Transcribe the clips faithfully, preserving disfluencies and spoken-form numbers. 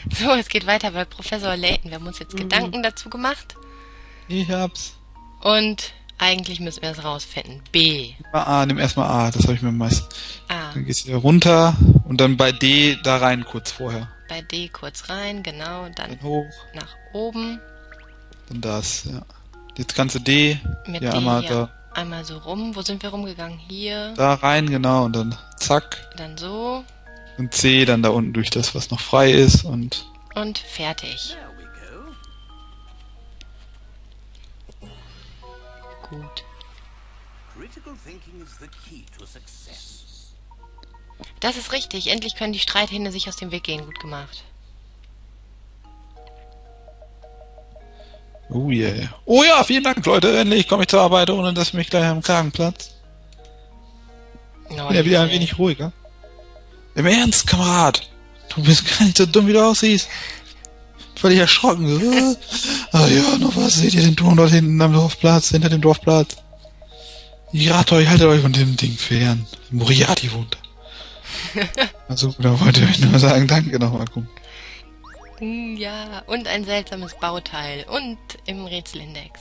So, es geht weiter bei Professor Layton. Wir haben uns jetzt mhm. Gedanken dazu gemacht. Ich hab's. Und eigentlich müssen wir es rausfinden. B. A, nimm erstmal A, das habe ich mir meist. A. Dann gehst du hier runter und dann bei D da rein kurz vorher. Bei D kurz rein, genau. Dann, dann hoch. Nach oben. Dann das, ja. Jetzt kannst du D. Mit ja, D einmal ja. da. Einmal so rum. Wo sind wir rumgegangen? Hier. Da rein, genau. Und dann zack. Dann so. Und C dann da unten durch das, was noch frei ist. Und, und fertig. Gut. Das ist richtig. Endlich können die Streithähne sich aus dem Weg gehen. Gut gemacht. Oh yeah. Oh ja, vielen Dank, Leute. Endlich komme ich zur Arbeit, ohne dass mich gleich am Kragen platzt. Oh, ja, wieder ein wenig ruhiger. Im Ernst, Kamerad? Du bist gar nicht so dumm, wie du aussiehst. Völlig erschrocken. So. Ah ja, noch was? Seht ihr den Turm dort hinten am Dorfplatz, hinter dem Dorfplatz? Ich rate euch, haltet euch von dem Ding fern. Moriarty wohnt da. Also, da wollte ich nur sagen, danke nochmal. Ja, und ein seltsames Bauteil. Und im Rätselindex.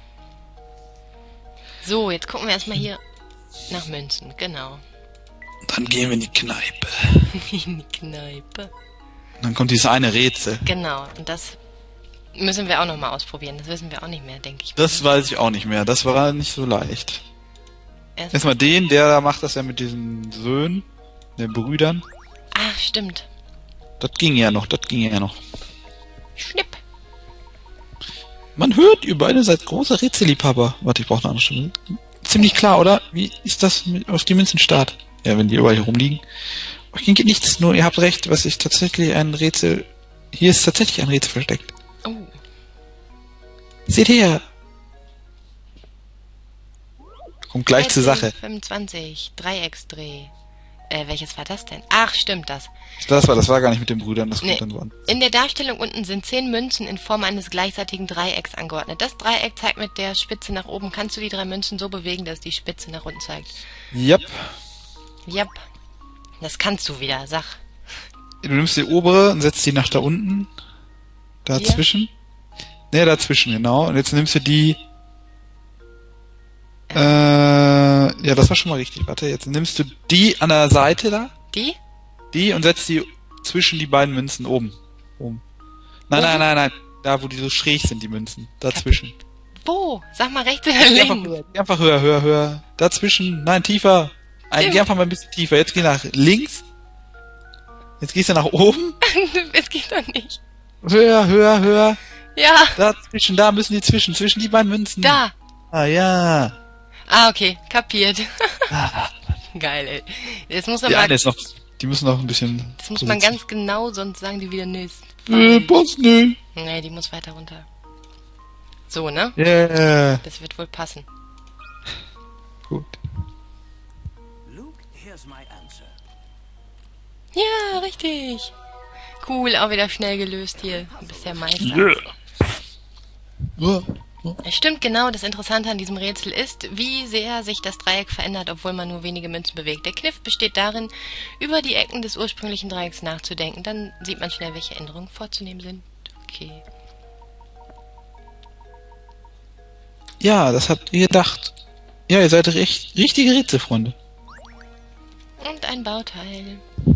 So, jetzt gucken wir erstmal hier nach Münzen, genau. Dann gehen wir in die Kneipe. In die Kneipe. Dann kommt dieses eine Rätsel. Genau, und das müssen wir auch nochmal ausprobieren. Das wissen wir auch nicht mehr, denke ich. Das mal. weiß ich auch nicht mehr. Das war nicht so leicht. Erst Erstmal den, der da macht das ja mit diesen Söhnen, den Brüdern. Ach, stimmt. Das ging ja noch, das ging ja noch. Schnipp. Man hört überall, ihr seid großer Rätselliebhaber. Warte, ich brauche eine andere Stimme. Ziemlich klar, oder? Wie ist das mit, auf die Münzenstart? Ja, wenn die überall hier rumliegen. Euch geht nichts, nur ihr habt recht, was ich tatsächlich ein Rätsel... Hier ist tatsächlich ein Rätsel versteckt. Oh. Seht her! Kommt gleich Rätsel zur Sache. fünfundzwanzig, Dreiecksdreh. Äh, welches war das denn? Ach, stimmt das. Das war, das war gar nicht mit den Brüdern, das nee. kommt dann woanders. In der Darstellung unten sind zehn Münzen in Form eines gleichseitigen Dreiecks angeordnet. Das Dreieck zeigt mit der Spitze nach oben. Kannst du die drei Münzen so bewegen, dass die Spitze nach unten zeigt? Yep. Yep. Das kannst du wieder, sag. Du nimmst die obere und setzt die nach da unten. Dazwischen. Ne, dazwischen, genau. Und jetzt nimmst du die... Äh, ja, das war schon mal richtig. Warte, jetzt nimmst du die an der Seite da. Die? Die und setzt die zwischen die beiden Münzen oben. oben. Nein, nein, nein, nein. Da, wo die so schräg sind, die Münzen. Dazwischen. Wo? Sag mal rechts oder Geh links? einfach höher, geh einfach höher, höher, höher. Dazwischen. Nein, tiefer. Ein, geh einfach mal ein bisschen tiefer. Jetzt geh nach links. Jetzt gehst du nach oben. Es geht doch nicht. Höher, höher, höher. Ja. Dazwischen, da müssen die zwischen. Zwischen die beiden Münzen. Da. Ah, ja. Ah, okay. Kapiert. Geil, ey. Jetzt muss man die mal... eine ist noch... Die müssen noch ein bisschen... Das muss man ganz genau, sonst sagen die wieder nö. Äh, Boss, nö. Nee, die muss weiter runter. So, ne? Yeah. Das wird wohl passen. Gut. Ja, richtig. Cool, auch wieder schnell gelöst hier. Du bist der Meister. Yeah. Ja. Es stimmt genau, das Interessante an diesem Rätsel ist, wie sehr sich das Dreieck verändert, obwohl man nur wenige Münzen bewegt. Der Kniff besteht darin, über die Ecken des ursprünglichen Dreiecks nachzudenken. Dann sieht man schnell, welche Änderungen vorzunehmen sind. Okay. Ja, das habt ihr gedacht. Ja, ihr seid recht, richtige Rätselfreunde. Und ein Bauteil.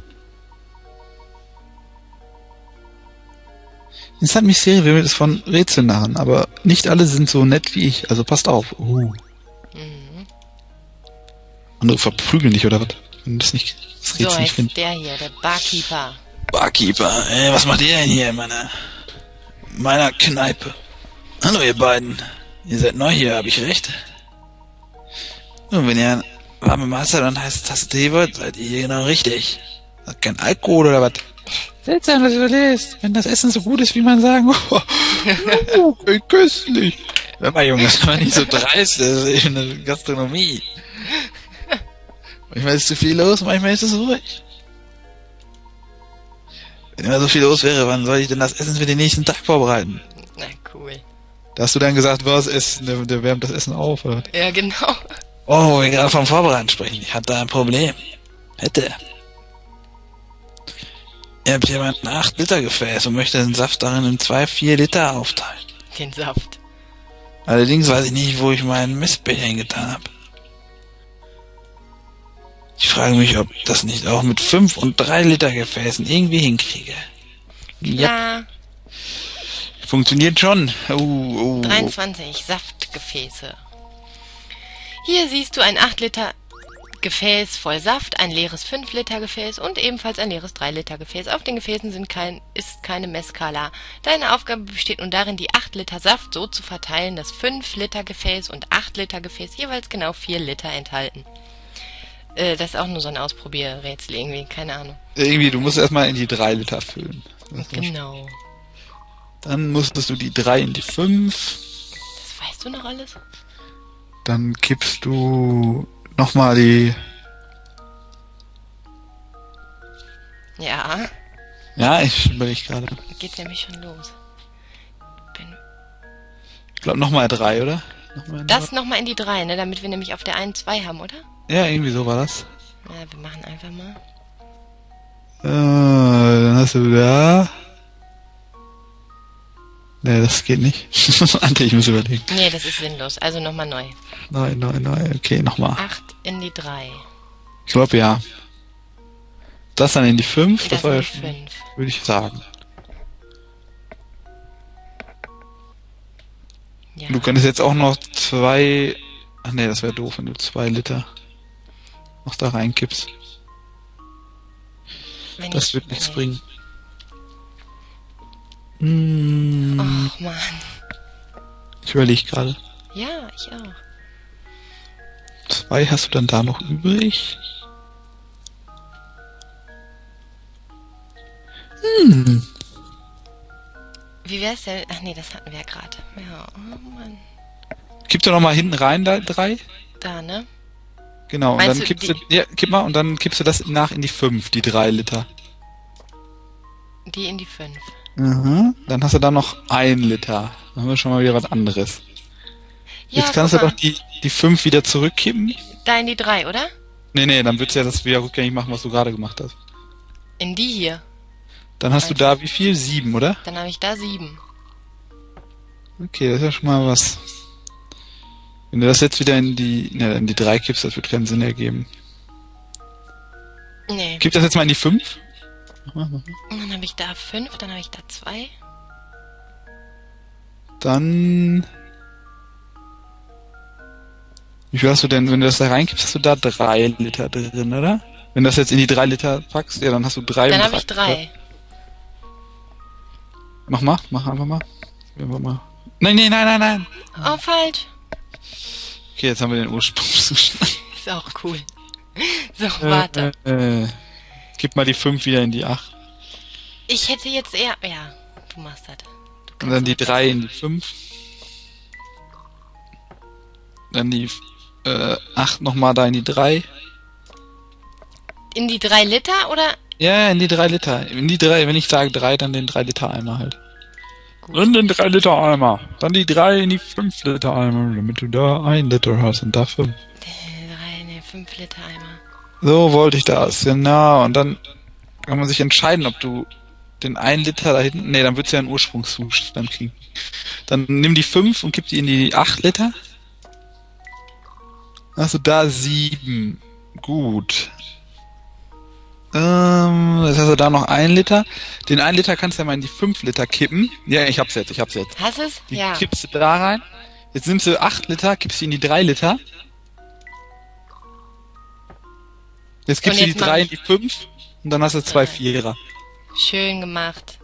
Instant Mystery will es von Rätseln narren, aber nicht alle sind so nett wie ich, also passt auf. Uh. Mhm. Andere verprügeln dich oder was? Wenn du das nicht, das Rätsel so, nicht jetzt findest. der hier, der Barkeeper. Barkeeper, ey, was macht ihr denn hier in meiner, meiner Kneipe? Hallo ihr beiden. Ihr seid neu hier, habe ich recht? Nun, wenn ihr warme Mahlzeit und heiße Tasse Tee wollt, seid ihr hier genau richtig. Hat kein Alkohol oder was? Seltsam, dass ihr da lest. Wenn das Essen so gut ist, wie man sagen. Oh, okay, köstlich. Hör mal, Junge, das war nicht so dreist. Das ist eben eine Gastronomie. Manchmal ist zu viel los, manchmal ist es ruhig. Wenn immer so viel los wäre, wann soll ich denn das Essen für den nächsten Tag vorbereiten? Na, cool. Da hast du dann gesagt, was Essen? Der, der wärmt das Essen auf. Oder? Ja, genau. Oh, wo wir gerade vom Vorbereiten sprechen. Ich hatte ein Problem. Hätte. Ihr habt jemand ein acht Liter Gefäß und möchte den Saft darin in zwei vier Liter aufteilen. Den Saft. Allerdings weiß ich nicht, wo ich meinen Mistbecher hingetan habe. Ich frage mich, ob das nicht auch mit fünf und drei Liter Gefäßen irgendwie hinkriege. Ja. Funktioniert schon. Uh, uh, dreiundzwanzig Saftgefäße. Hier siehst du ein acht Liter Gefäß voll Saft, ein leeres fünf Liter Gefäß und ebenfalls ein leeres drei Liter Gefäß. Auf den Gefäßen sind kein, ist keine Messskala. Deine Aufgabe besteht nun darin, die acht Liter Saft so zu verteilen, dass fünf Liter Gefäß und acht Liter Gefäß jeweils genau vier Liter enthalten. Äh, das ist auch nur so ein Ausprobierrätsel irgendwie, keine Ahnung. Irgendwie, du musst erstmal in die drei Liter füllen. Genau. Dann musstest du die drei in die fünf. Das weißt du noch alles? Dann kippst du nochmal die... Ja. Ja, ich überlege gerade. Geht nämlich schon los. Bin Ich glaube nochmal drei, oder? Nochmal das nochmal in die drei, ne? Damit wir nämlich auf der einen zwei haben, oder? Ja, irgendwie so war das. Ja, wir machen einfach mal. Äh, dann hast du da... Nee, das geht nicht. André, ich muss überlegen. Nee, das ist sinnlos. Also nochmal neu. Nein, nein, nein. Okay, nochmal. acht in die drei. Ich glaube, ja. Das dann in die fünf, das, Das war ja in schon, fünf. würde ich sagen. Ja. Du könntest jetzt auch noch zwei... Ach nee, das wäre doof, wenn du zwei Liter noch da reinkippst. Wenn Das ich- wird nichts nee. bringen. Hm, Och, Mann. ich überlege gerade. Ja, ich auch. Zwei hast du dann da noch übrig? Hm. Wie wär's denn? Ach nee, das hatten wir ja gerade. Ja, oh Mann. Gib doch noch mal hinten rein, da drei. Da, ne? Genau, und Meinst dann du, kippst die- du, ja, kipp mal, und dann kippst du das nach in die fünf, die drei Liter. Die in die fünf. Mhm. Dann hast du da noch ein Liter. Dann haben wir schon mal wieder was anderes. Ja, Jetzt kannst du guck mal. doch die, die fünf wieder zurückkippen. Da in die drei, oder? Nee, nee, dann würdest du ja das wieder rückgängig machen, was du gerade gemacht hast. In die hier. Dann hast du da wie viel? Sieben, oder? Dann habe ich da sieben. Okay, das ist ja schon mal was. Wenn du das jetzt wieder in die, ne, in die drei kippst, das wird keinen Sinn ergeben. Nee. Gib das jetzt mal in die fünf. Und dann habe ich da fünf, dann habe ich da zwei. Dann... Wie viel hast du denn, wenn du das da reinkippst, hast du da drei Liter drin, oder? Wenn du das jetzt in die drei Liter packst, ja, dann hast du drei. Dann und habe ich drei. Mach mal, mach einfach mal. Einfach mal. Nein, nein, nein, nein, nein. Oh, falsch. Okay, jetzt haben wir den Ursprungszustand. Ist auch cool. So, warte. Äh, äh, gib mal die fünf wieder in die acht. Ich hätte jetzt eher... Ja, du machst das. Du Und kannst dann die das. drei in die fünf. Dann die äh, acht nochmal da in die drei. In die drei Liter, oder? Ja, in die drei Liter. In die drei, wenn ich sage drei, dann den drei Liter Eimer halt. Gut. In den drei Liter Eimer. Dann die drei in die fünf Liter Eimer, damit du da ein Liter hast und da fünf. Die drei, ne, fünf Liter Eimer. So wollte ich das, genau. Und dann kann man sich entscheiden, ob du den einen Liter da hinten, nee, dann würdest du ja einen Ursprungszustand kriegen. Dann nimm die fünf und gib die in die acht Liter. Dann hast du da sieben. Gut. Ähm, jetzt hast du da noch ein Liter. Den einen Liter kannst du ja mal in die fünf Liter kippen. Ja, ich hab's jetzt, ich hab's jetzt. Hast es? Die Ja. kippst du da rein. Jetzt nimmst du acht Liter, kippst sie in die drei Liter. Jetzt Und gibst du die jetzt mach drei in ich- die fünf und dann hast du zwei Ja. Vierer. Schön gemacht.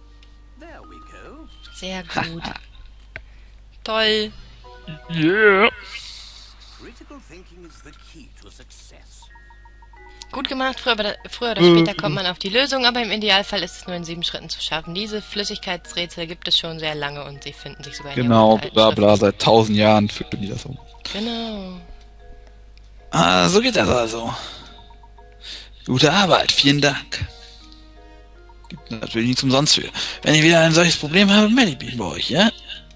Sehr gut. Toll. Yeah. Critical thinking is the key to success. Gut gemacht. Früher oder, früher oder Äh, später kommt man auf die Lösung, aber im Idealfall ist es nur in sieben Schritten zu schaffen. Diese Flüssigkeitsrätsel gibt es schon sehr lange und sie finden sich sogar in Genau, jahrhundertealten bla bla, Schriften. seit tausend Jahren führen die das um. Genau. Ah, so geht das also. Gute Arbeit, vielen Dank. Gibt natürlich nichts umsonst für. Wenn ich wieder ein solches Problem habe, melde ich mich bei euch, ja?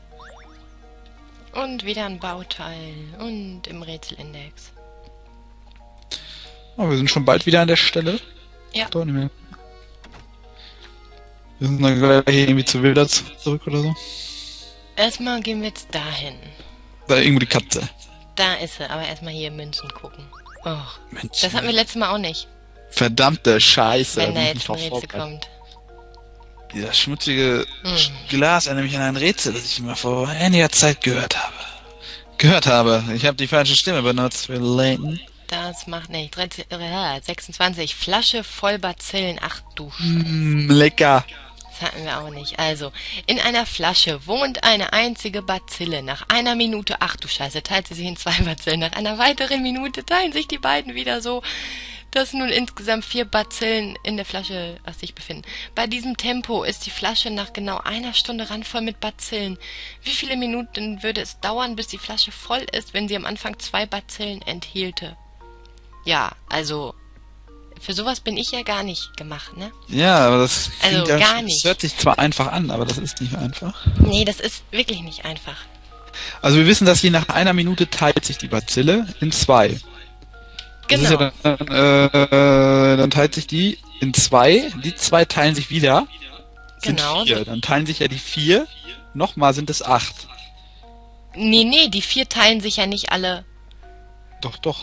Und wieder ein Bauteil. Und im Rätselindex. Oh, wir sind schon bald wieder an der Stelle. Ja. Doch nicht mehr. Wir sind dann gleich irgendwie zu Wilder zurück oder so. Erstmal gehen wir jetzt dahin. Da irgendwo die Katze. Da ist sie, aber erstmal hier Münzen gucken. Och, Mensch. das hatten wir letztes Mal auch nicht, Verdammte Scheiße. wenn da bin ich jetzt ein nicht Rätsel drauf vorbereitet. kommt. Dieser schmutzige Hm. Glas erinnert mich an ein Rätsel, das ich mal vor einiger Zeit gehört habe. Gehört habe. Ich habe die falsche Stimme benutzt für Layton. Das macht nichts. dreizehn, äh, sechsundzwanzig. Flasche voll Bazillen. Ach du Scheiße. Mm, lecker. Das hatten wir auch nicht. Also, in einer Flasche wohnt eine einzige Bazille. Nach einer Minute, ach du Scheiße, teilt sie sich in zwei Bazillen. Nach einer weiteren Minute teilen sich die beiden wieder so, dass nun insgesamt vier Bazillen in der Flasche ach, sich befinden. Bei diesem Tempo ist die Flasche nach genau einer Stunde randvoll mit Bazillen. Wie viele Minuten würde es dauern, bis die Flasche voll ist, wenn sie am Anfang zwei Bazillen enthielte? Ja, also, für sowas bin ich ja gar nicht gemacht, ne? Ja, aber das Also klingt ja- gar das nicht. hört sich zwar einfach an, aber das ist nicht einfach. Nee, das ist wirklich nicht einfach. Also wir wissen, dass je nach einer Minute teilt sich die Bazille in zwei. Das ist Genau. ja dann, äh, dann teilt sich die in zwei. Die zwei teilen sich wieder. Sind Genau. vier. Dann teilen sich ja die vier. Nochmal sind es acht. Nee, nee, die vier teilen sich ja nicht alle. Doch, doch.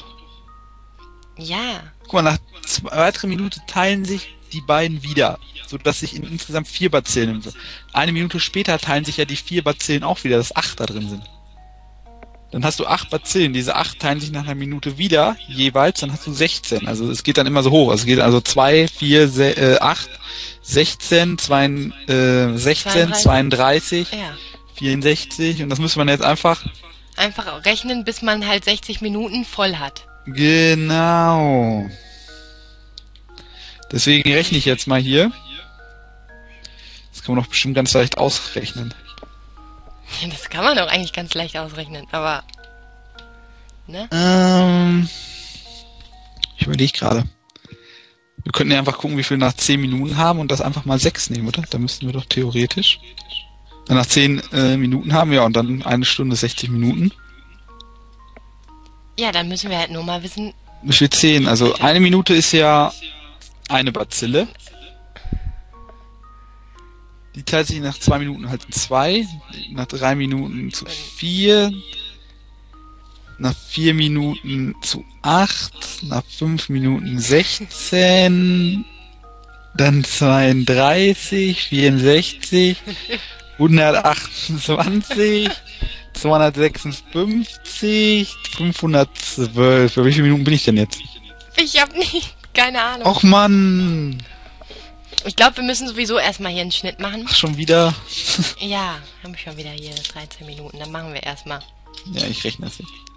Ja. Guck mal, nach zwei weiteren Minuten teilen sich die beiden wieder. Sodass sich in insgesamt vier Bazillen. Eine Minute später teilen sich ja die vier Bazillen auch wieder, dass acht da drin sind. Dann hast du acht Bazillen. Diese acht teilen sich nach einer Minute wieder jeweils, dann hast du sechzehn. Also es geht dann immer so hoch. Also es geht also zwei, vier, acht, sechzehn, zwei, äh, sechzehn, zweiunddreißig, Ja. vierundsechzig und das müsste man jetzt einfach Einfach auch rechnen, bis man halt sechzig Minuten voll hat. genau. Deswegen rechne ich jetzt mal hier. Das kann man doch bestimmt ganz leicht ausrechnen. Das kann man doch eigentlich ganz leicht ausrechnen, aber... Ne? Ähm, ich überlege gerade. Wir könnten ja einfach gucken, wie viel nach zehn Minuten haben und das einfach mal sechs nehmen, oder? Da müssten wir doch theoretisch nach zehn äh, Minuten haben, ja, und dann eine Stunde sechzig Minuten. Ja, dann müssen wir halt nur mal wissen... Wie viel zehn? Also eine Minute ist ja eine Bazille. Die teilt sich nach zwei Minuten halt in zwei, nach drei Minuten zu vier, nach vier Minuten zu acht, nach fünf Minuten sechzehn, dann zweiunddreißig, vierundsechzig, hundertachtundzwanzig, zweihundertsechsundfünfzig, fünfhundertzwölf. Bei wie vielen Minuten bin ich denn jetzt? Ich hab nicht... Keine Ahnung. Och Mann! Ich glaube, wir müssen sowieso erstmal hier einen Schnitt machen. Ach, schon wieder? Ja, haben wir schon wieder hier dreizehn Minuten. Dann machen wir erstmal. Ja, ich rechne das nicht.